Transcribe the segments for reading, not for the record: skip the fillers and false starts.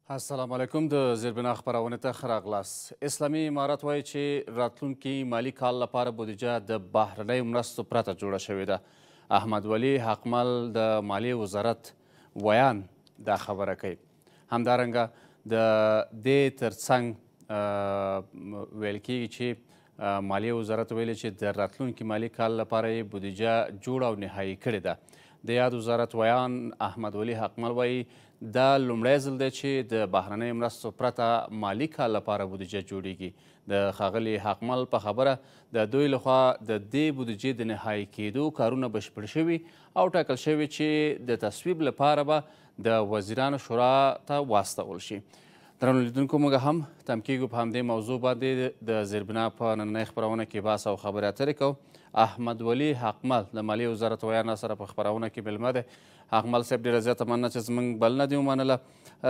السلام علیکم د زیربنا خپرونې ته ښه راغلاست. اسلامي امارت وایي چې راتلونکي مالي کال لپاره بودیجه د بهرنیو مرستو پرته جوړه شوې ده. احمد ولي حقمل د مالیې وزارت ویان دا خبره کوي. همدارنګه د دې ترڅنګ ویل کیږي چې مالیې وزارت ویلي چې د راتلونکي مالي کال لپاره یې بودیجه جوړه او نهایي کړې ده. د یاد وزارت ویان احمد ولي حقمل وایي دا لومړی ځل دی چې د بهرنیو مرستو پرته مالي کال لپاره بودیجه جوړیږي. د ښاغلي حقمل په خبره د دوی لخوا د دې بودیجې د نهایي کېدو کارونه بشپړ شوي او ټاکل شوي چې د تصویب لپاره به د وزیرانو شورا ته واستول شي. درنو لیدونکو موږ هم تم کیږو په همدې موضوع باندې د زیربنا په نننۍ خپرونه کې بحث او خبرې اترې کوو. احمد ولي حقمل د مالیې وزارت ویانا سره په خپرونه کې مېلمه دی. حقمل صاحب ډېره زیاته مننه چې زموږ بلنه دې ومنله.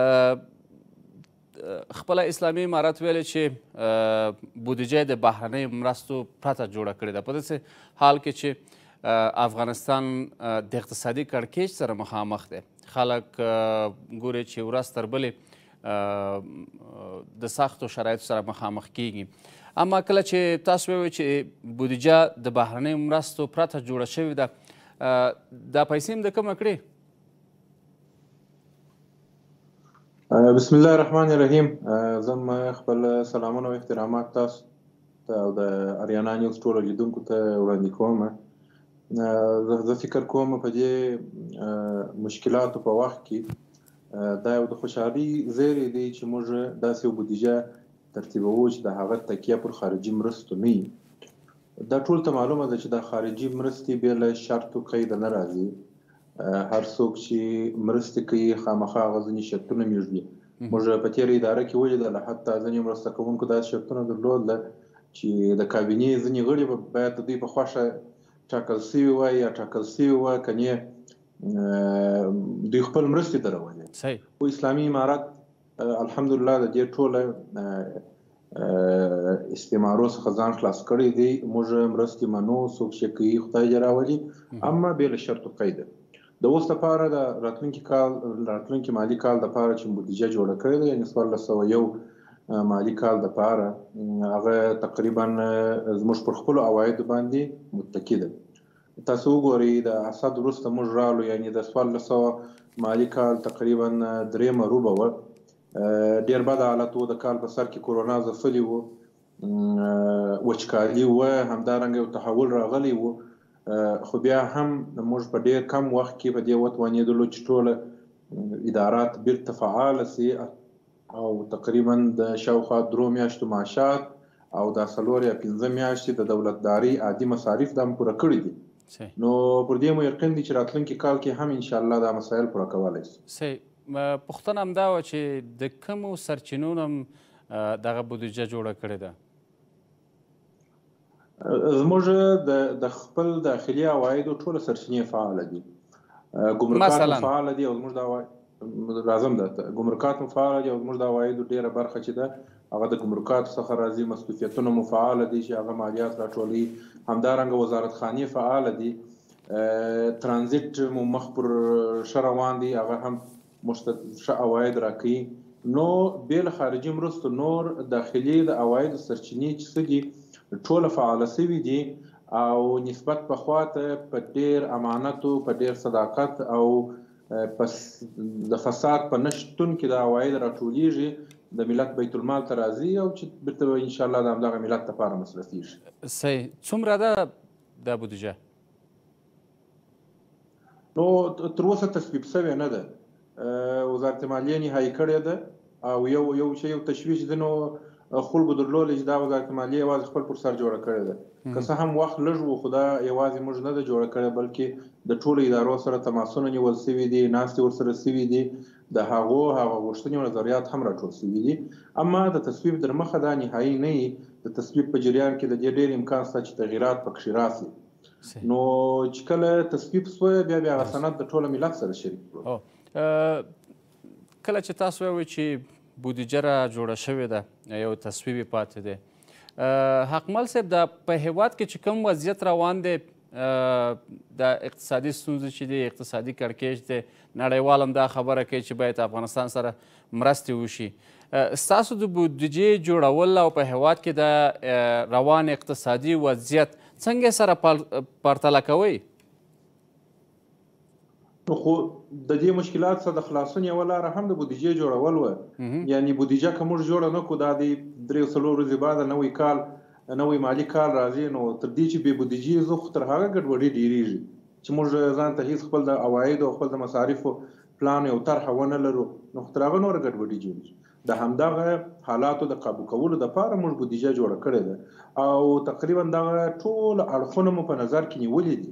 خپله اسلامي امارت ویلې چې بودیجه د بهرنیو مرستو پرته جوړه کړې ده په داسې حال کې چې افغانستان د اقتصادي کړکېچ سره مخامخ دی. خلک ګوري چې ورځ تر بلې د سختو شرایطو سره مخامخ کیږي. اما کله چې تاسو ووایئ چې بودیجه د بهرنیو مرستو پرته جوړه شوې ده، دا پیسې هم د کومه کړې؟ بسم الله الرحمن الرحیم. زم خپل سلامونه او احترامات تاسو ته او د اریانا نیوز ټولو لیدونکو ته وړاندې کوم. زه فکر کوم په دې مشکلاتو په وخت کې دا یو د خوشحالي زیری دی چې موږ داسې یو بودیجه ترتیبوو چې د هغه تکیه پر خارجي مرستو نه وي. دا ټول ته معلومه ده چې د خارجي مرستې بې له شرط و قید نه راځي. هر څوک چې مرستې کوي خامخا هغه ځینې شرطونه میږدي. موږ په تېره اداره کې ولیدله حتی ځینې مرسته کوونکو داسې شرطونه درلودله چې د کابینې ځینې غړي به باید د دوی په خوښه ټاکل سوي وای یا ټاکل سوي وه، کنې دوی خپل مرستې درولې. خو اسلامي امارت الحمدلله د دې ټوله استعمارو څخه ځان خلاص کړی دی. موږ مرستې منو، څوک چې کوي خدای دې راولي، اما بې له شرط و قیده. د اوس لپاره د راتلونکي مالي کال لپاره چې بودیجه جوړه کړې ده، یعنې 1401 مالي کال لپاره، هغه تقریبا زموږ پر خپلو عوایدو باندې متکي ده. تاسو وګورئ د اسد وروسته موږ رالو، یعنې د 1400 مالي کال تقریبا درېیمه روبه وه. ډېر بد حالت و، د کال په سر کې کورونا ځپلې وه، وچکالي وه، همدارنګه یو تحول راغلی و. خو بیا هم موږ په ډېر کم وخت کې په دې وتوانېدلو چې ټوله ادارات بیرته فعاله سي او تقریبا د شاوخوا 3 میاشتو معاشات او د 4 یا 5 میاشتې د دولتدارۍ عادي مصارف دا هم پوره کړي دي. نو پر دې مو یقین دی چې راتلونکي کال کې هم انشاءالله دا مسایل پوره کولی شي. پوښتنه همدا وه چې د کومو سرچینو نه هم دغه بودیجه جوړه کړې ده؟ زموږ د خپل داخلي عوایدو ټوله سرچینې فعاله دي. ګمرکات مو فعاله دي او زموږ د لازم ده ګمرکات مو فعاله دي او زموږ د عوایدو ډېره برخه چې ده هغه د ګمرکاتو څخه راځي. مصروفیتونه مو فعاله دي چې هغه مالیات راټولوي. همدارنګه وزارتخانې فعاله دي. ترانزیټ مو مخ پر ښه روان دی، هغه هم موږ ته ښه عواید راکوي. نو بې له خارجي مرستو نور داخلي د عوایدو سرچینې چې څه دي ټوله فعاله سوي دي او نسبت پخوا ته په ډېر امانتو، په ډېر صداقت او د فساد په نه شتون کې د عواید راټولیږي، د ملت بیت المال ته راځي او چې بیرته به انشاءالله د همدغه ملت لپاره مصرفیږي. صحیح. څومره ده دا بودیجه؟ نو تر اوسه تصویب سوې نه ده. وزارت مالیې نهایي کړې ده او یو تشویش ځینو خلکو درلودی چې دا وزارت مالیې یوازې خپل پر سر جوړه کړې ده. که څه هم وخت لږ و، خو دا یوازې موږ نه ده جوړه کړې، بلکې د ټولو ادارو سره تماسونه نیول سوي دي، ناستې ورسره سوي دي، د هغه غوښتنې او نظریات هم راټول سوي دي. اما د تصویب در مخه دا نهایي نه وي. د تصویب په جریان کې د دې ډېر امکان شته چې تغییرات پکښې راسي. نو چې کله تصویب سوی بیا هغه سند د ټوله ملت سره شریک کړو. کله چې تاسو وایئ چې بودیجه را جوړه شوې ده، یو تصویب یې پاتې دی، حقمل صاحب دا په هیواد کې چې کوم وضعیت روان دی د اقتصادي ستونزې چې دي اقتصادي کړکېچ دی نړیوال هم دا خبره کوي چې باید افغانستان سره مرستې وشي ستاسو د بودیجې جوړول او په هیواد کې د روان اقتصادي وضعیت څنګه سره پرتله کوئ خو د دې مشکلات څخه د خلاصون یوه لاره هم د بودیجې جوړول وه یعنی بودیجه که موږ جوړه نه کړو دا د 3 ورځې بعد نوی مالي کال راځي نو تر دې چې بې بودیجې زه خو تر هغه ګډوډي ډېرېږي چې موږ ځان ته هېڅ خپل د عوایدو او خپل د مصارفو پلان یو طرحه ونه لرو نو خو تر هغه نوره ګډوډي جوړېږي د همدغه حالاتو د قابو کولو دپاره موږ بودیجه جوړه کړې ده او تقریبا دغه ټول اړخونه مو په نظر کې نیولي دي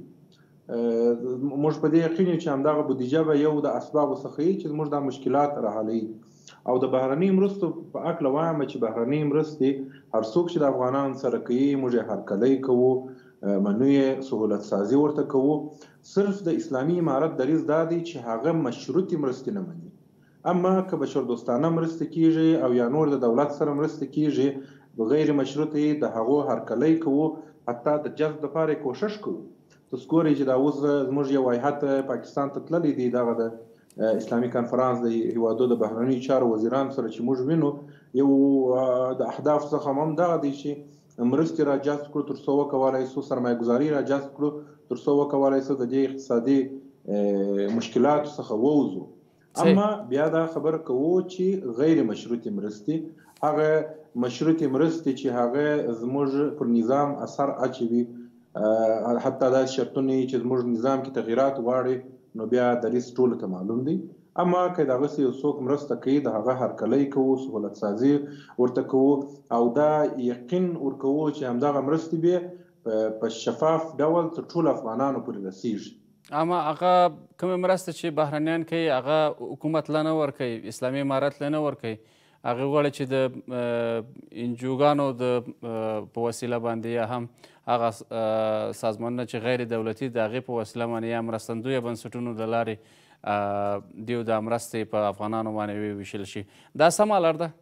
موږ په دې یقین یو چې همدغه بودیجه به یو د اسبابو څخه وي چې موږ دا مشکلات راحلوي او د بهرنۍ مرستو په هکله وایم چې بهرنۍ مرستې هر څوک چې د افغانانو سره کوي موږ یې هرکلی کوو منو یې سهولت سازي ورته کوو صرف د اسلامي امارت دریځ دا دی چې هغه مشروطې مرستې نه مني اما که بشردوستانه مرستې کیږي او یا نور د دولت سره مرستې کیږي غیر مشروطې د هغو هرکلی کوو حتی د جذب دپاره کوشش کوو تاسو ګورئ چې دا اوس زموږ یو هیات پاکستان ته تللی دی دغه د اسلامي کنفرانس د هیوادو د بهرنیو چارو وزیرانو سره چې موږ وینو یو د اهدافو څخه هم دغه دی چې مرستې را جذب کړو تر څو وکولی شو سرمایه ګزاري را جذب کړو تر څو وکولی شو د دې اقتصادي مشکلاتو څخه ووځو اما بیا دا خبره کوو چې غیر مشروطې مرستې هغه مشروطې مرستې چې هغه زموږ پر نظام اثر اچوي حتی دا شرطونه چې زموږ نظام کې تغییرات غواړي نو بیا دریځ ټولو ته معلوم دی اما که دغسې یو څوک مرسته کوي د هغه هرکلی کوو سهولت سازي ورته کوو او دا یقین ورکوو چې همدغه مرستې به په شفاف ډول تر ټولو افغانانو پورې رسیږي اما هغه کومې مرسته چې بهرنیان کوي هغه حکومت له نه ورکوي اسلامي امارت له نه ورکوي هغه غواړي چې د انجوګانو په وسیله باندې یا هم هغه سازمانونه چې غیر دولتي د هغې په وسیله باندې یا مرستندویه بنسټونو له لارې دیو دا مرستې په افغانانو باندې وویشل شي دا سمه لار ده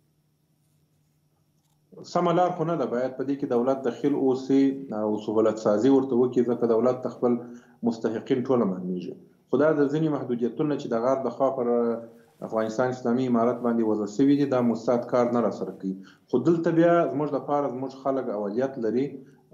سمه لار خو نه ده باید په دې کې دولت دخیل اوسي او سهولت سازي ورته وکړي ځکه دولت ته خپل مستحقین ټوله معلومیږي خو دا د ځینې محدودیتونه چې د غار د خوا پر افغانستان اسلامي امارت باندې وضع شوي دي دا مستعد کار نه راسره کوي خو دلته بیا زموږ لپاره زموږ خلک اولویت لري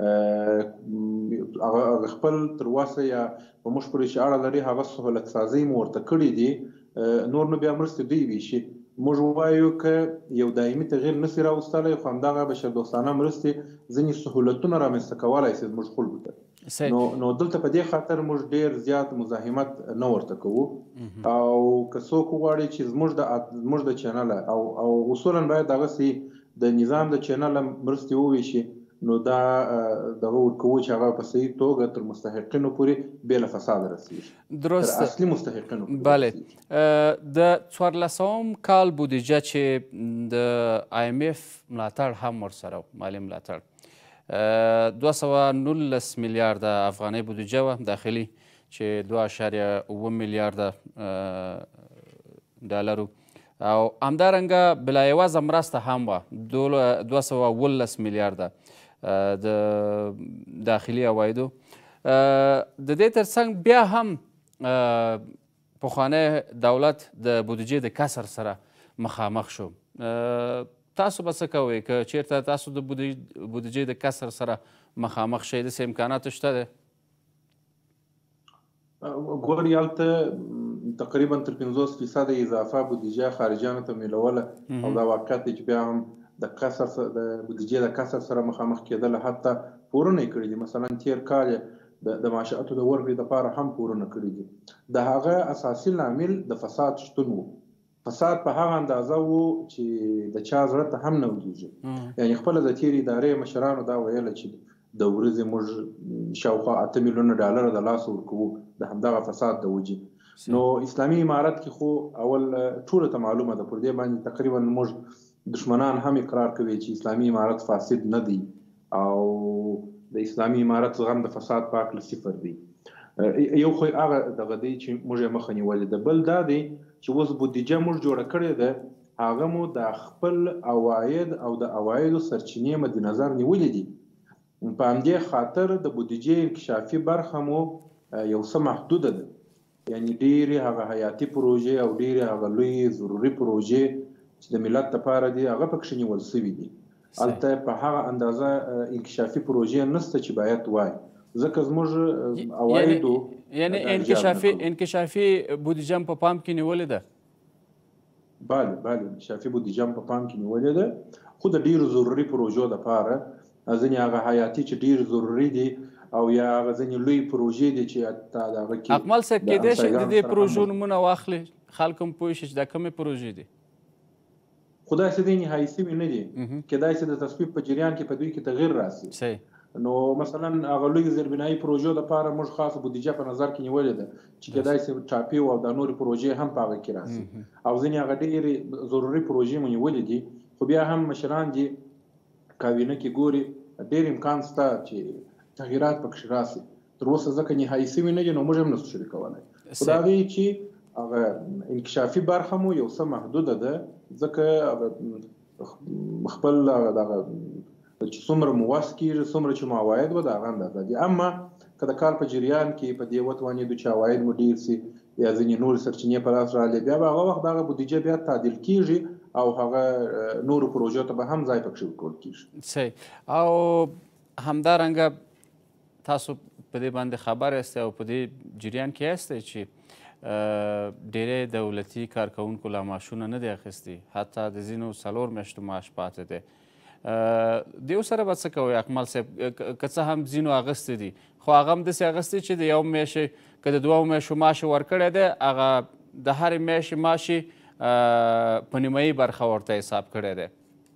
هغه خپل تر اوسه یا په موږ پورې چې اړه لري هغه سهولت سازي مو ورته کړي دي نور نو بیا مرستې دوی ویشي موږ وایو که یو دایمي تغییر نسي راوستلی خو همدغه بشردوستانه مرستې ځینې سهولتونه رامنځته کولی شي زموږ خلکو ته نو دلته په دې خاطر موږ ډېر زیات مزاحمت نه ورته کوو او که څوک وغواړي چې زموږ د چینله او اصولا باید دغسې د نظام د چینله مرستې وویشي نو دا دغه ورکوو چې هغه په صحیح توګه تر مستحقینو پورې بې له فساده رسېږي درسته تر اصلي مستحقینو پورې بله د 14 کال بودیجه چې د IMF ملاتړ هم ورسره مالي ملاتړ 219 میلیارده افغانۍ بودیجه وه داخلي چې 2.7 میلیارده ډالرو او همدارنګه بلایوازه مرسته هم وه 218 میلیارده د داخلي عوایدو د دې ترڅنګ بیا هم پخوانی دولت د بودیجې د کسر سره مخامخ شو تاسو به څه کوئ که چیرته تاسو د بودیجې د کسر سره مخامخ شئ داسې امکانات شته دی ګورې هلته تقریبا تر 50% اضافه بودیجه خارجیانو ته میلوله او دا واقعیت دی چې بیا هم د بودیجې د کسر سره مخامخ کېدله حتی پورونه یې کړي دي مثلا تېر کال د معاشاتو د ورکړې دپاره هم پورونه کړي دي د هغه اساسي لامل د فساد شتون و فساد په هغه اندازه و چې د چا زړه ته هم نه وږېږي یعنې خپله د تېرې ادارې مشرانو دا ویله چې د ورځې موږ شاوخوا 8 میلیونه ډالره د لاسه ورکوو د همدغه فساد د وجې نو اسلامي امارت کې خو اول ټولو ته معلومه ده پر دې باندې تقریبا موږ دشمنان هم اقرار کوي چې اسلامي امارت فاسد نه دی او د اسلامي امارت زغم د فساد په هکله صفر دی یو خو هغه دغه دی چې موږ یې مخه نیولې ده بل دا دی چې اوس بودیجه موږ جوړه کړې ده هغه مو د خپل عواید او د عوایدو سرچینې مد نظر نیولې دي په همدې خاطر د بودیجې انکشافي برخه مو یو څه محدوده ده، یعنی ډېرې هغه حیاتي پروژې او ډېرې هغه لویې ضروري پروژې چې د ملت لپاره دي هغه پکښې نیول سوي دي. هلته په هغه اندازه انکشافي پروژې نشته چې باید وای، ځکه زموږ عوایدو یعنې انکشافي بودیجه هم په پام کې نیولې ده؟ بله انکشافي بودیجه هم په پام کې نیولې ده، خو د ډېرو ضروري پروژو دپاره ځینې هغه حیاتي چې ډېر ضروري دي او یا هغه ځینې لوی پروژې دي چې حتی د هغه کې اقمال صاحب کیدای شي د دې پروژو نومونه واخلي، خلک هم پوه شي چې دا کومې پروژې دي؟ خو داسې دی نهایي سوي نه دي، کیدای شي د تصویب په جریان کې په دوی کې تغیر راسي. نو مثلا هغه لوی زیربنایي پروژو دپاره موږ خاصه بودیجه په نظر کې نیولې ده چې کیدای شي ټاپي او د نورې پروژې هم په هغه کې راسي، او ځینې هغه ډېرې ضروري پروژې مو نیولې دي، خو بیا هم مشران دي کابینه کې ګوري ډېر امکان شته چې تغییرات پکښې راسي. تر اوسه ځکه نهایي سوي نه دي نو موږ هم نشو شریکولی، خو د هغې چې هغه انکشافي برخه مو یو څه محدوده ده، ځکه خپل دغه چې څومره مو وس کېږي څومره چې مو عواید به د هغه اندازه دي. اما که د کال په جریان کې په دې وتوانېدو چې عواید مو ډېر سي یا ځینې نورې سرچینې په لاس راغلې، بیا به هغه وخت دغه بودیجه بیا تعدیل کېږي او هغه نورو پروژو ته به هم ځای پکښې ورکول کېږي. صحیح. او همدارنګه تاسو په دې باندې خبر یاستئ او په دې جریان کې یاستئ چې ډېری دولتي کارکوونکو لا معاشونه نه دي اخیستي، حتی د ځینو 4 میاشتو معاش پاتې دی. دیو سره به څه کوئ اقمال صاحب؟ که څه هم ځینو اخیستی دي، خو هغه هم داسې اخیستی چې د یو میاشتې که د 2 میاشتو معاش یې ورکړی دی، هغه د هرې میاشتې معاش یې په نیمایي برخه ورته حساب کړی دی.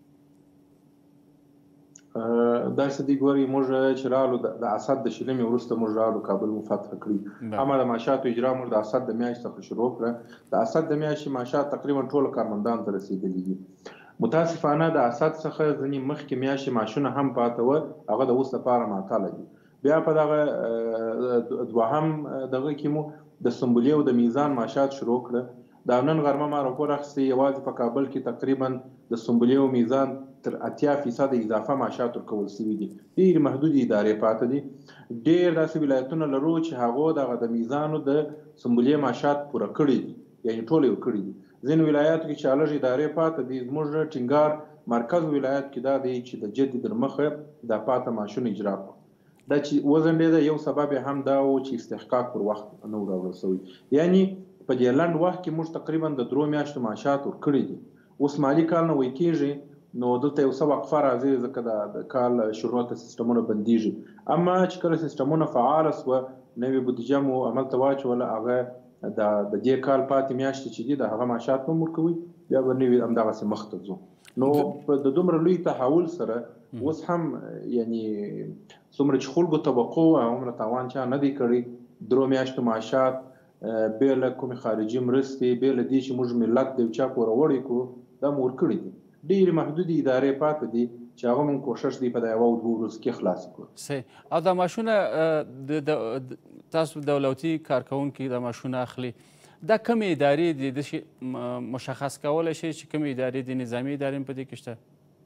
داسې دی ګورئ، موږ چې رالو د اسد د شلمې وروسته موږ رالو کابل مو فتح کړي، اما د معاشاتو اجرا موږ د اسد د میاشتې څخه شروع کړه. د اسد د میاشتې معاشات تقریبا ټولو کارمندانو ته رسېدلي دي. متاسفانه د اسد څخه ځینې مخکې میاشتې معاشونه هم پاته وه، هغه د اوس لپاره معطله دي. بیا په دغه دوهم دغه کې مو د سنبلې او د میزان معاشات شروع کړه. دا نن غرمه ما راپور اخیستی یوازې په کابل کې تقریبا د سنبلې او میزان تر 80% اضافه معاشات ورکول سوي دي. ډېرې محدودې ادارې پاته دي. ډېر داسې ولایتونه لرو چې هغو دغه د میزانو د سنبلې معاشات پوره کړي دي، یعنې ټول یې ورکړي دي. ځینې ولایاتو کې چې لږ ادارې پاته دي، زموږ ټینګار مرکز ولایت کې دا دی چې د جدي در مخه دا پاته معاشونه اجرا کړو. دا چې وځنډېده یو سبب یې هم دا و چې استحقاق پر وخت نه و راوړل سوی، یعنې په دې لنډ وخت کې موږ تقریبا د 3 میاشتو معاشات ورکړي دي. اوس مالي کال نوی کېږي نو دلته یو څه وقفه راځي ځکه د کال شروع ته سیستمونه بندېږي. اما چې کله سیستمونه فعاله سوه، نوې بودیجه مو عمل ته واچوله، هغه د دې کال پاتې میاشتې چې دي د هغه معاشات به هم ورکوي، بیا به نوي همدغسې مخته ځو. نو د دومره لوی تحول سره اوس هم یعنې څومره چې خلکو توقع وه هغومره تاوان چا نه دی کړی. 3 میاشتو معاشات بې له کومې خارجي مرستې، بې له دې چې موږ ملت د یو چا پوره وړی کړو، دا مو ورکړي دي. ډېرې محدودې ادارې پاتې دي چې هغه مونږ کوښښ دی په د 1 او 2 ورځو کې خلاص کړو. صحیح. او دا معاشونه تاسو دولتي کارکوونکي دا معاشونه اخلي، دا کومې ادارې دي؟ داسې مشخص کولی شئ چې کومې ادارې دي؟ نظامي ادارې هم په دې کې شته؟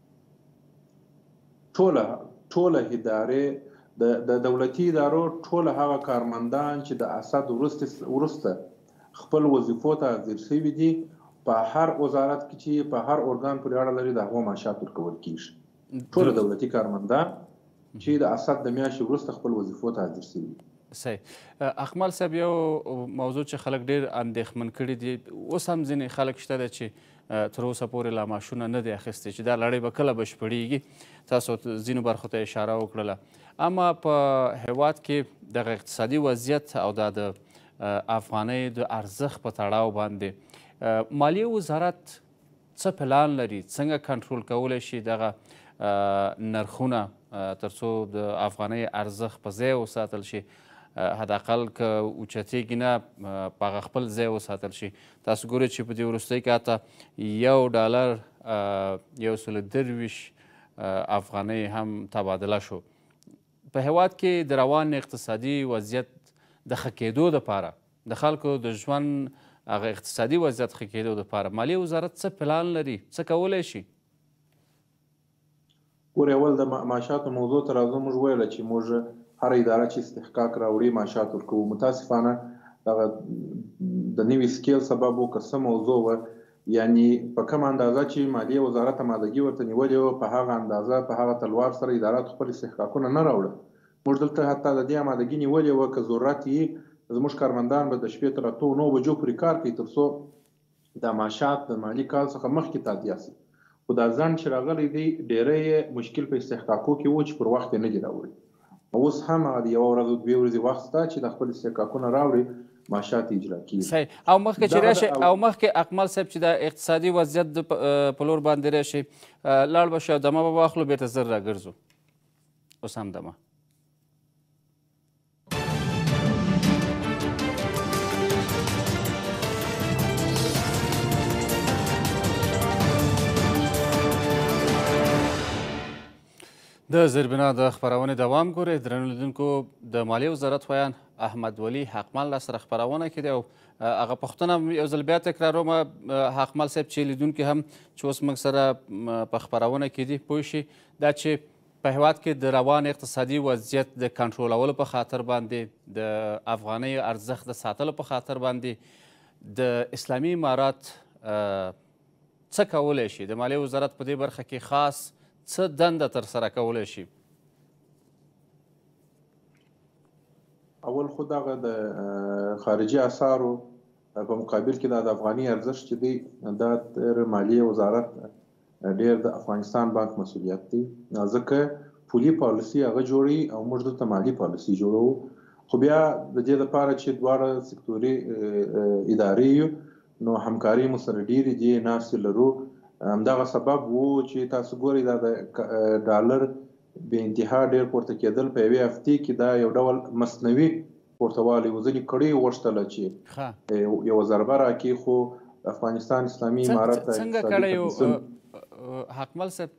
ټوله ادارې د دولتي ادارو ټوله هغه کارمندان چې د اسد وروسته خپل وظیفو ته حاضر شوي دي، په هر وزارت کې چې په هر ارګان پورې اړه لري د هغو معاشات ورکول کېږي. ټوله دولتي کارمندان چې د اسد د میاشتې وروسته خپل وظیفو ته حاضر شوي دي. صحیح. اقمال صاحب، یو موضوع چې خلک ډېر اندېښمن کړي دي، اوس هم ځینې خلک شته ده چې تر اوسه پورې لا معاشونه نه دي اخیستي، چې دا لړۍ به کله بشپړېږي. تاسو ځینو برخو ته اشاره وکړله. اما په هیواد کې دغه اقتصادي وضعیت او دا د افغانۍ د ارزښت په تړاو باندې مالیې وزارت څه پلان لري؟ څنګه کنټرول کولی شي دغه نرخونه تر څو د افغانۍ ارزښت په ځای وساتل شي؟ حداقل که اوچتېږي نه، په هغه خپل ځای وساتل شي. تاسو ګورئ چې په دې وروستۍ کې حتی $1.23 افغانۍ هم تبادله شو. په هیواد کې د روان اقتصادي وضعیت د ښه کېدو دپاره، د خلکو د ژوند هغه اقتصادي وضعیت ښه کېدو دپاره مالیې وزارت څه پلان لري؟ څه کولی شي؟ ور اول د معاشاتو موضوع ته راځو. موږ ویله چې موږ هر اداره چې استحقاق راوړي معاشات ورکوو. متاسفانه دغه د نوي سکیل سبب و که څه موضوع وه، یعنی په کومه اندازه چې مالیې وزارت امادګي ورته نیولې وه په هغه اندازه په هغه تلوار سره اداراتو خپل استحقاقونه نه راوړل. موږ دلته حتی د دې امادګي نیولې وه که ضرورت یې زموږ کارمندان به د شپې تر 8-9 بجو پورې کار کوي تر څو دا معاشات د مالي کال څخه مخکې تادیه شي. خو دا ځنډ چې راغلی دی ډېری مشکل په استحقاقو کې و چې پر وخت یې نه دي راوړي. اوس هم هغه د 1 ورځ 2 ورځې وخت شته چې د خپل استحقاقونه راوړي معاشات اجرا کیږي. صحیح. او مخکې چې راشي او مخکې اقمال صاحب چې د اقتصادي وضعیت په لور باندې راشي لاړ به شو دمه به واخلو بېرته زر راګرځو. اوس هم دمه د زربنا د خپرونې دوام ګورئ. درنو لیدونکو، د مالیې وزارت ویان احمد ولي حقمل سره خپرونه کې دی او هغه پوښتنه یو ځل بیا تکراروم حقمل صاحب چې لیدونکي هم چې اوس موږ سره په خپرونه کې دي پوه شي دا چې په هېواد کې د روان اقتصادي وضعیت د کنټرولولو په خاطر باندې د افغانۍ ارزښت د ساتلو په خاطر باندې د اسلامي امارات څه کولی شي؟ د مالیې وزارت په دې برخه کې خاص څه دنده ترسره کولی شي؟ اول خو دغه د خارجي اسعارو په مقابل کې د افغاني ارزښت چې دی دا تر مالیې وزارت ډېر د افغانستان بانک مسؤلیت دی، ځکه پولي پالیسي هغه جوړوي او موږ دلته مالي پالیسي جوړوو. خو بیا د دې لپاره چې دواړه سکتوري ادارې یو نو همکاري مو سره ډېرې دي ناستې لرو. همدغه سبب و چې تاسو ګورئ دا د ډالر بې انتها ډېر پورته کېدل په یوې هفتې کې دا یو ډول مصنوي پورتوالی و. ځینې کړۍ غوښتله چې یوه ضربه راکړي خو افغانستان اسلامي امارت ته څنګه کړی حقمل صاحب؟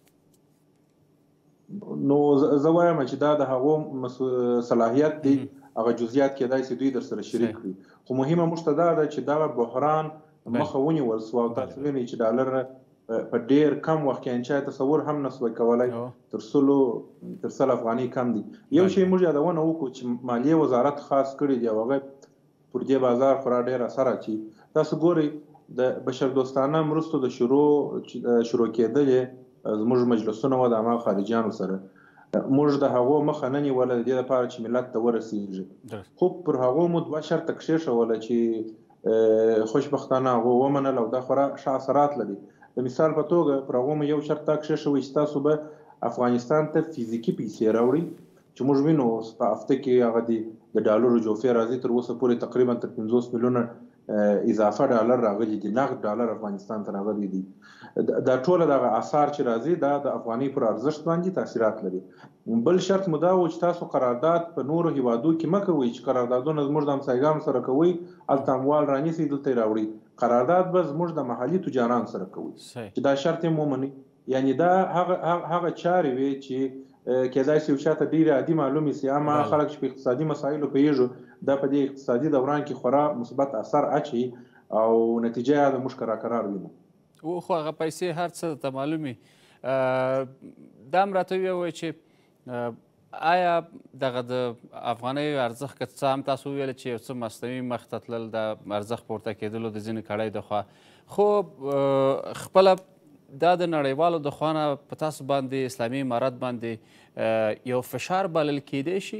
نو زه وایم چې دا د هغو صلاحیت دی، هغه جزئیات کېدای شي دوی در سره شریک کړي. خو مهمه موږ ته دا ده چې دغه بحران مخه ونیول سوه او تاسو وینئ چې ډالر په ډېر کم وخت کې انچا تصور هم نه سوی کولی تر 100 افغانۍ کم دي. یو شی موږ یادونه وکړو چې مالیې وزارت خاص کړی دی او هغه پر دې بازار خورا ډېر اثر اچوي. تاسو ګورئ د بشردوستانه مرستو د شروع کېدلې زموږ مجلسونه وه د هماغه خارجیانو سره، موږ د هغو مخه نه نیوله د دې لپاره چې ملت ته ورسېږي. خو پر هغو مو 2 شرطه کښېښوله چې خوشبختانه هغو ومنل او دا خورا ښه اثرات لري. د مثال په توګه پر هغو مو یو شرط دا کښېښوی چې تاسو به افغانستان ته فزیکي پیسې راوړئ چې موږ وینو په هفته کې هغه د ډالرو جوفې راځي. تر اوسه پورې تقریبا تر 50 میلیونه اضافه ډالر راغلي دي، نقد ډالر افغانستان ته راغلي دي. دا ټوله دغه اثار چې راځي دا د افغانۍ پر ارزښت باندې تاثیرات لري. بل شرط مو دا و چې تاسو قرارداد په نورو هیوادو کې مه کوئ چې قراردادونه زموږ د همسایګانو سره کوئ هلته اموال رانیسئ دلته یې راوړئ. قرارداد به زموږ د محلي تجارانو سره کوئ چې دا شرط یې ومنئ. یعنی دا هغه چارې وې چې کېدای شي یو چاته ډېرې عادي معلومې سي، اما خلک چې په اقتصادي مسایلو پوهېږو دا په دې اقتصادي دوران کې خورا مثبت اثر اچوي او نتیجه یې د موږ کرار وینو. خو هغه پیسې هر څه ته معلومې. دا هم راته ووایئ چې آیا دغه د افغانیو ارزښت که څه هم تاسو وویل چې یو څه مصنوعي مخ ته تلل د ارزښت پورته کېدلو د ځینې کړۍ د خوا، خو خپله دا د نړیوالو د خوا نه په تاسو باندې اسلامي امارت باندې یو فشار بلل کېدی شي؟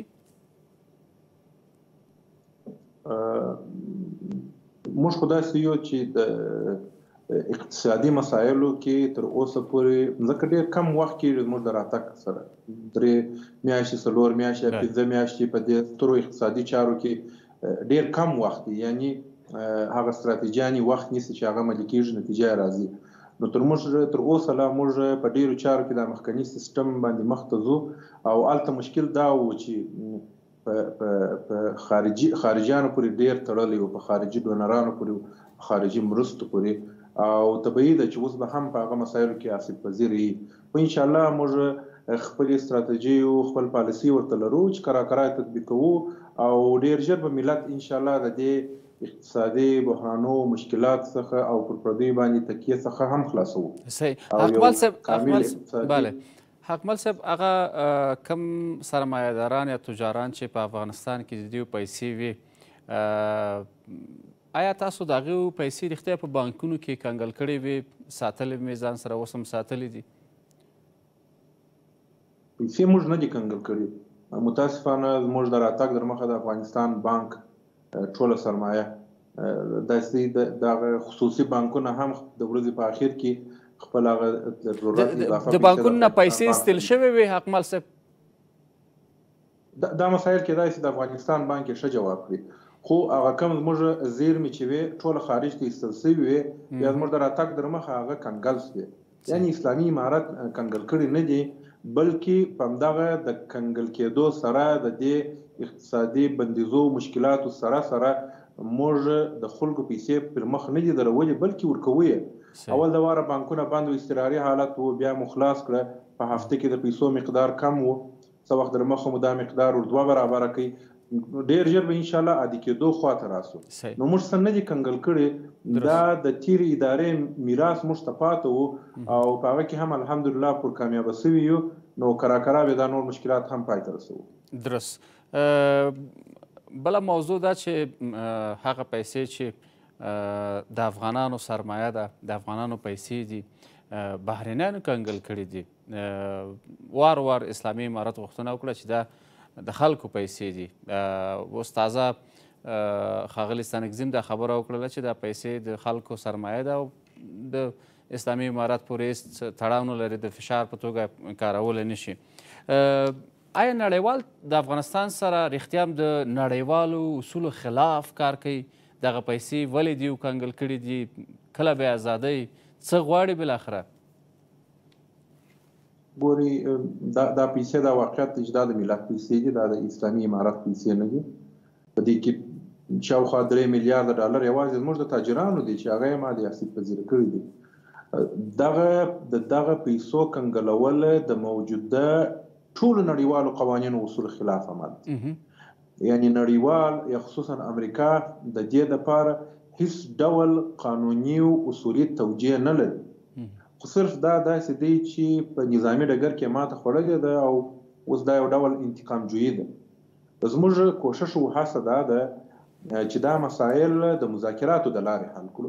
موږ خو داسې یو چې د اقتصادي مسایلو کې تر اوسه پورې ځکه ډېر کم وخت کېږي زموږ د راتګ سره 3 میاشتې 4 میاشتې 5 میاشتې په دې سترو اقتصادي چارو کې ډېر کم وخت دی. یعنی هغه ستراتیجیانې وخت نیسي چې هغه عملي کېږي نتیجه یې راځي. نو تر اوسه لا موږ په ډېرو چارو کې د مخکني سیستم باندې مخ ته ځو او هلته مشکل دا و چې په خارجیانو پورې ډېر تړلی و، په خارجي ډونرانو پورې، خارجي مرستو پورې، او طبیعي ده چې اوس به هم په هغه مسایلو کې آسیب پذیر وي. خو انشاءالله موږ خپلې استراتیجۍ او خپل پالیسي ورته لرو چې کرار تطبیقوو او ډېر ژر به ملت انشاءالله د دې اقتصادي بحرانو مشکلات څخه او پر پردیو باندې تکیې څخه هم خلاصوو. صحیح. حکمل صاحب هغه کم سرمایه‌داران یا تجاران چې په افغانستان کې د دوی پیسې وي آیا تاسو د هغوی پیسې رښتیا په بانکونو کې کنګل کړې وې ساتلې مې ځان سره اوس هم ساتلې دي؟ پیسې موږ نه دي کنګل کړي. متاسفانه زموږ د راتګ در مخه د افغانستان بانک ټوله سرمایه داسې دغه خصوصي بانکونه هم د ورځې په اخر کې خپل هغه ضرورت اضافه د بانکونو نه پیسې ایستل شوې وې حکمل صاحب؟ دا مسایل کېدای شي د افغانستان بانک یې ښه جواب کړي، خو هغه کم زموږ زیرمې چې وې ټوله خارج ته ایستل شوې وې بیا زموږ د راتګ در مخه هغه کنګل شوې. یعنې اسلامي امارت کنګل کړي نه دي، بلکې په همدغه د کنګل کېدو سره د دې اقتصادي بندیزو مشکلاتو سره موږ د خلکو پیسې پر مخ نه دي درولې بلکې ورکوو یې. اول د واره بانکونه بند و، اضطراري حالت و، بیا مو خلاص کړه. په هفته کې د پیسو مقدار کم و، څه وخت در مخه مو دا مقدار ور دوه برابره کوي، ډېر ژر به انشاءالله عادي کېدو خواته راسو. نو موږ څه نه دي کنګل کړي، دا د تیرې ادارې میراث موږ ته پاته و او په هغه کې هم الحمدلله پر کامیابه سوي یو. نو کرا به دا نور مشکلات هم پای ته رسوو. درست. بله موضوع دا چې هغه پیسې چې د افغانانو سرمایه ده، د افغانانو پیسې دي، بهرنیانو کنګل کړي دي. وار اسلامي امارت غوښتنه وکړه چې دا د خلکو پیسې دي. اوس تازه ښاغلي ستانکزیم دا خبره وکړله چې دا پیسې د خلکو سرمایه ده او د اسلامي امارت پورې هېڅ تړاو نه لري، د فشار په توګه کارولی نه شي. آیا نړیوال د افغانستان سره رښتیا هم د نړیوالو اصولو خلاف کار کوي؟ دغه پیسې ولې دي کنګل کړي دي؟ کله به ازادۍ؟ څه غواړي بالاخره؟ ګوري دا پیسې دا واقعیت دی چې دا د ملت پیسې دي، دا د اسلامي امارت پیسې نه دي. په دې کې شاوخوا 3 میلیارده ډالر یوازې زموږ د تاجرانو دي چې هغه یې ما د حاصل پذیره کړي دي. دغه پیسو کنګلول د موجوده ټولو نړیوالو قوانینو اصولو خلاف عمل دی. یعنی نړیوال یا خصوصا امریکا د دې دپاره هیڅ ډول قانوني او اصولي توجیه نه لري، خو صرف دا داسې دی چې په نظامي ډګر کې ماته خوړلې ده او اوس دا یو ډول انتقام جویي ده. زموږ کوشش او هڅه دا ده چې دا مسایل د مذاکراتو د لارې حل کړو.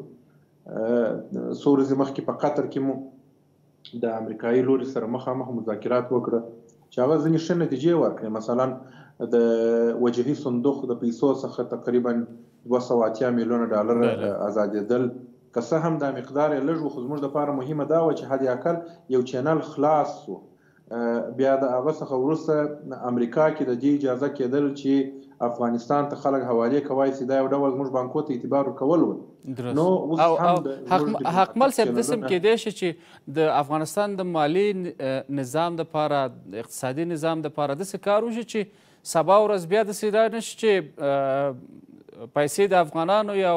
څو ورځې مخکې په قطر کې مو د امریکایي لوري سره مخامخ مذاکرات وکړه چې هغه ځینې ښه نتیجې ورکړې. مثلا د وجهي صندوق د پیسو څخه تقریبا 280 میلیونه ډالر ازادېدل، که څه هم دا مقدار یې لږ و خو زموږ دپاره مهمه دا وه چې حد اقل یو چینل خلاص شو. بیا د هغه څخه وروسته امریکا کې د دې اجازه کېدل چې افغانستان ته خلک حوالې کوای شي، دا یو ډول زموږ بانکو ته اعتبار ورکول و. نو حکمل صاحب داسې هم کیدای شي چې د افغانستان د مالي نظام دپاره، د اقتصادي نظام دپاره داسې کار وشي چې سبا ورځ بیا داسې دا نه شي چې پیسې د افغانانو یا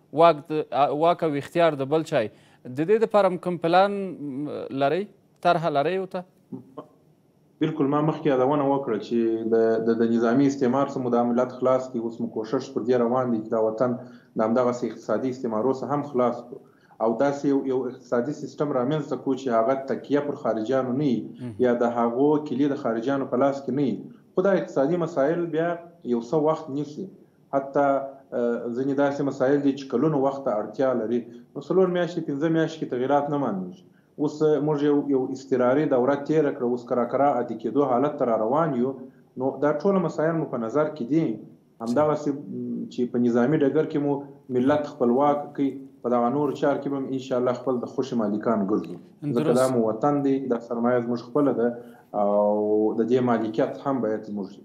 واک او اختیار د بل چای. د دې دپاره هم کوم پلان لرئ، طرحه لرئ ورته؟ بالکل ما مخکې یادونه وکړه چې د نظامي استعمار څخه مو دا ملت خلاص کړي. اوس مو کوشش پر دې روان دی چې دا وطن د همدغسې اقتصادي استعمارو څخه هم خلاص کړو او داسې یو اقتصادي سیستم رامنځته کړو چې هغه تکیه پر خارجیانو نه وي یا د هغو کلي د خارجیانو په لاس کې نه وي. خو دا اقتصادي مسایل بیا یو څه وخت نیسي، حتی ځینې داسې مسایل دي چې کلونو وخت ته اړتیا لري. نو 4 میاشتې 5 میاشتې کې تغیرات نه معلومیږي. اوس موږ یو اضطراري دوره تېره کړه، اوس کرا عادي کېدو حالت ته را روان یو. نو دا ټول مسایل مو په نظر کې دي، همدغسې چې په نظامي ډګر کې مو ملت خپلواک کوي، په دغه نورو چارو کې به هم انشاءالله خپل د خوښې مالکان ګرځو، ځکه دا مو وطن دی، دا سرمایه زموږ خپله ده او د دې مالکیت هم باید زموږ وي.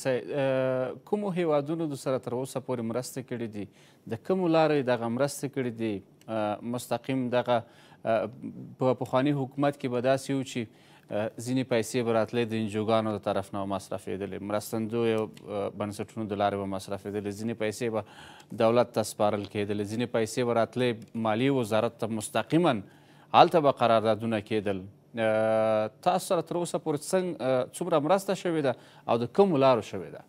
کومو هیوادونو سره تر اوسه پورې مرسته کړې دي؟ د کومو لارې دغه مرستې کړې دي؟ مستقیم دغه په پخواني حکومت کې به داسې و چې ځینې پیسې به راتلې د انجوګانو د طرف نه مصرفېدلې، مرستندویو بنسټونو د لارې به مصرفېدلې، ځینې پیسې به دولت ته سپارل کېدلې، ځینې پیسې به راتلې مالیې وزارت ته مستقیما، هلته به قراردادونه کېدل. تاسو سره تر اوسه پورې څومره مرسته شوې ده او د کومو لارو شوې ده؟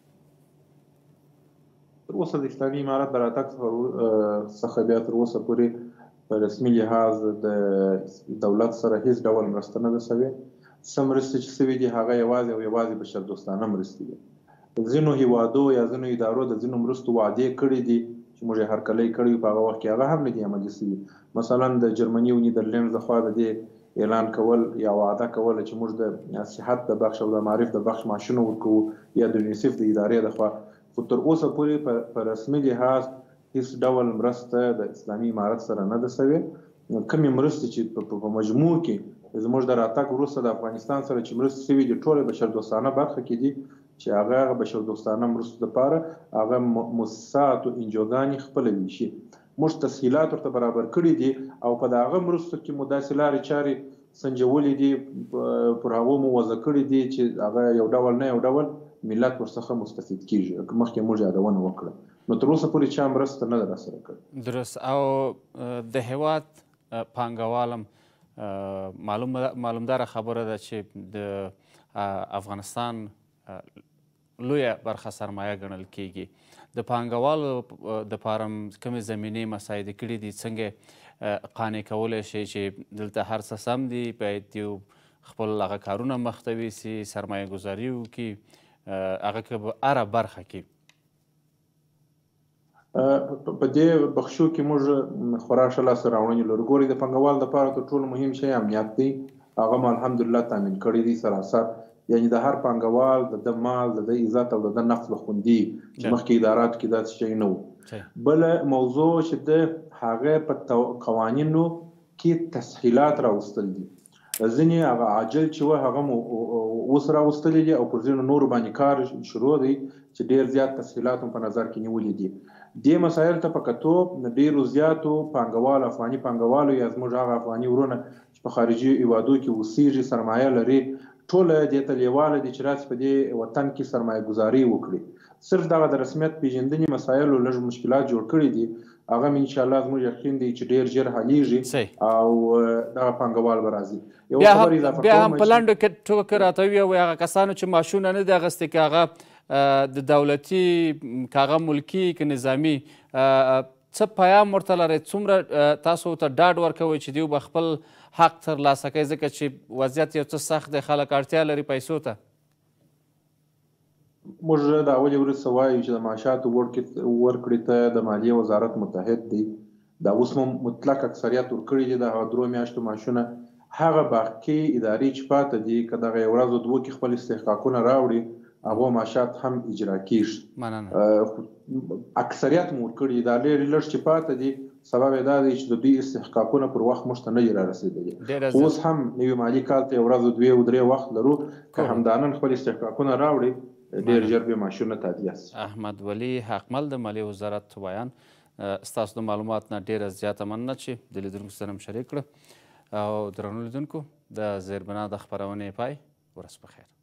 تر اوسه د اسلامي امارت د راتګ څخه بیا تر اوسه پورې په رسمي لحاظ د دولت سره هیڅ ډول مرسته نه ده شوې. څه مرستې چې سوي دي هغه یوازې او یوازې بشردوستانه مرستې دي. ځینو هیوادو یا ځینو ادارو د ځینو مرستو وعدې کړي دي چې موږ یې هرکلی کړي په هغه وخت کې هغه هم نه دي عملي سوي. مثلا د جرمني او نیدرلینډ لخوا د دې اعلان کول یا وعده کوله چې موږ د صحت د بخش او د معارف د بخش معاشونه ورکوو یا د یونیسف د ادارې لخوا، خو تر اوسه پورې په رسمي لحاظ هیڅ ډول مرسته د اسلامي امارت سره نه ده سوې. کمې مرستې چې په مجموع کې زموږ د راتګ وروسته د افغانستان سره چې مرستې سوي دي ټولې بشردوستانه برخه کې دي چې هغه بشردوستانه مرستو لپاره هغه مؤسسات او انجوګانې خپله ویشي. موږ تسهیلات ورته برابر کړي دي او په دغه مرستو کې مو داسې لارې چارې سنجولې دي، پر هغو مو وضع کړي دي چې هغه یو ډول نه یو ډول ملت ورڅخه مستفید کیږي. مخکې موږ یادونه وکړه، نو تر اوسه پورې چا مرسته نه ده راسره کړې. درست. او د هیواد پانګوالم معلومداره خبره ده چې د افغانستان لویه برخه سرمایه ګڼل کیږي. د پانګوالو دپاره کومې زمینې مساعده کړي دي؟ څنګه قانع کولی شي چې دلته هر څه سم دي، باید یو خپل هغه کارونه مخته ویسي، سرمایه ګذاري وکړي هغه که په هره برخه کې؟ په دې بخشو کې موږ خورا ښه لاسته راوړنې لرو. ګورئ د پانګوال دپاره تر ټولو مهم شی امنیت دی، هغه مو الحمدلله تامین کړی دی سراسر. یعنې د هر پانګوال د مال د عزت او د نفس به خوندي چې مخکې اداراتو کې داسې شی نه و. بله موضوع چې د هغه په قوانینو کې تسهیلات راوستل دي. ځینې هغه عاجل چې و هغه مو اوس راوستلي دي او پر ځینو نورو باندې کار شروع دی چې ډېر زیات تسهیلات هم په نظر کې نیولي دي. دې مسایلو ته په کتو ډېرو زیاتو پانګوالو افغاني پانګوالو یا زموږ هغه افغاني وروڼه چې په خارجي هیوادو کې اوسېږي، سرمایه لري، ټوله دې ته لیواله دي چې راسي په دې وطن کې سرمایه ګذاري وکړي. صرف دغه د رسمیت پیژندنې مسایلو لږ مشکلات جوړ کړي دي، هغه مې انشاءالله زموږ یقین دی چې ډېر ژر حلیږي او دغه پانګوال به راځي. بیا هم په لنډو ټوکو راته ووایه هغه کسانو چې معاشونه نه دي اخیستي، که هغه د دولتي که هغه ملکي که نظامي، څه پیام ورته لرئ؟ څومره تاسو ته ډاډ ورکوئ چې دوی به خپل حق ترلاسه کوي؟ ځکه چې وضعیت یو څه سخت دی، خلک اړتیا لري پیسو ته. موږ د اولې ورځ څه وایو چې د معاشاتو ورکړې ته د مالیې وزارت متحد دی. دا اوس مو مطلق اکثریت ورکړي دي د هغه 3 میاشتو معاشونه. هغه باقي ادارې چې پاته دي که دغه یو ورځ او دوه کې خپل استحقاقونه راوړي هغو معاشات هم اجرا کیږي. اکثریت مو ورکړي، دا لرې لږ چې پاته دي سبب یې دا دی چې د دوی استحقاقونه پر وخت موږ ته نه دي رارسېدلي. خو اوس هم نوي مالي کال ته یو ورځ او 2 او 3 وخت لرو، که همدا نن خپل استحقاقونه راوړي ډېر ژر به معاشونه تادیه شي. احمد ولي حقمل د مالیې وزارت وایان، ستاسو د معلومات نه ډېره زیاته مننه چې د لیدونکو سره مشارک کړه. او درنو لیدونکو، د زیربنا د خپرونې پای. ورځ په خیر.